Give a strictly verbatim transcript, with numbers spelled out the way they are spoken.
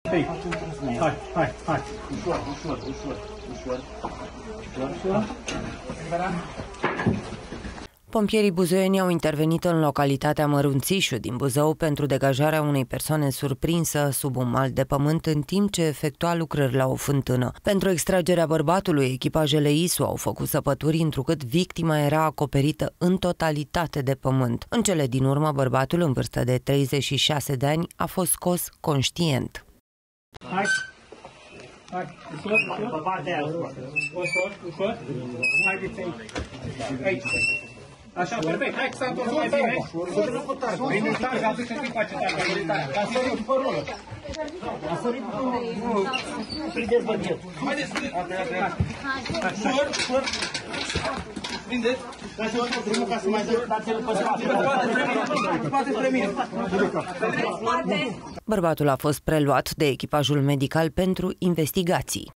Hai, hai, hai, hai. Ușor, ușor, ușor, ușor. Ușor, ușor. Pompierii buzoieni au intervenit în localitatea Mărunțișu din Buzău pentru degajarea unei persoane surprinsă sub un mal de pământ în timp ce efectua lucrări la o fântână. Pentru extragerea bărbatului, echipajele I S U au făcut săpături întrucât victima era acoperită în totalitate de pământ. În cele din urmă, bărbatul în vârstă de treizeci și șase de ani a fost scos conștient. Hai! Hai, ușor, ușor. Pe partea aia, ușor. Ușor, ușor. Haideți aici. Aici. Așa, perfect. Hai să întors mai bine. Vine tare, atunci când face tare. A sărit pe rolă. A sărit pe rolă. Nu, prindeți băghet. Haideți, ușor, ușor. Prindeți. Dați-vă drumul ca să mai dați-l pe spate. Spate spre mine. Bărbatul a fost preluat de echipajul medical pentru investigații.